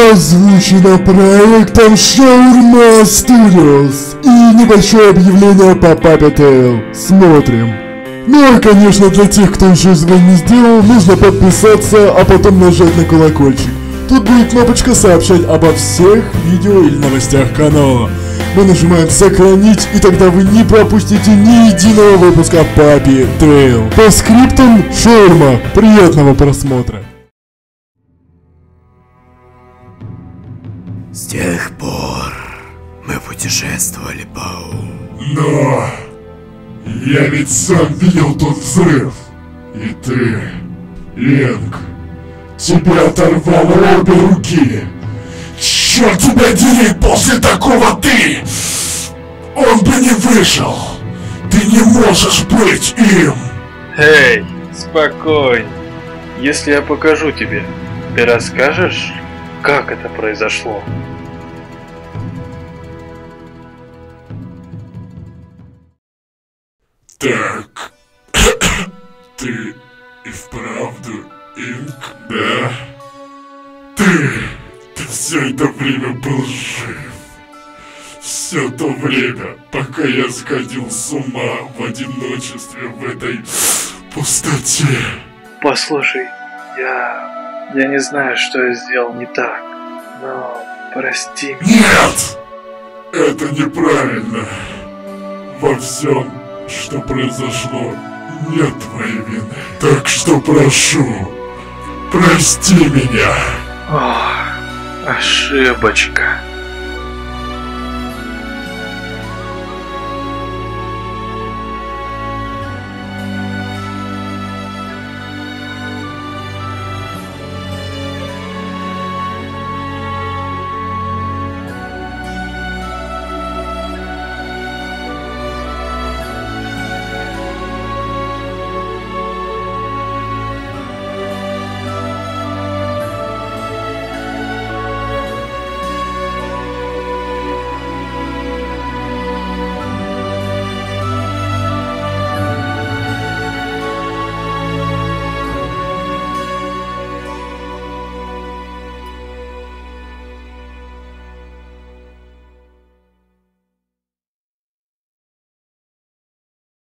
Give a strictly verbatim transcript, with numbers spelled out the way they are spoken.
Озвучено проектом Shawarma Studios. И небольшое объявление по Puppy Tail. Смотрим. Ну и конечно, для тех, кто еще этого не сделал, нужно подписаться, а потом нажать на колокольчик. Тут будет кнопочка «Сообщать обо всех видео или новостях канала». Мы нажимаем «Сохранить», и тогда вы не пропустите ни единого выпуска Puppy Tail. По скриптам Shawarma. Приятного просмотра. С тех пор мы путешествовали по... Но... я ведь сам видел тот взрыв. И ты, Ленг, тебя оторвало обе руки. Черт тебя дери, после такого ты! Он бы не вышел. Ты не можешь быть им. Эй, спокойно. Если я покажу тебе, ты расскажешь, как это произошло? Так, ты и вправду Инк, да? Ты, ты все это время был жив. Все то время, пока я сходил с ума в одиночестве в этой пустоте. Послушай, я... я не знаю, что я сделал не так, но прости меня. Нет! Это неправильно. Во всем, что произошло, нет твоей вины. Так что прошу, прости меня. Ох, ошибочка.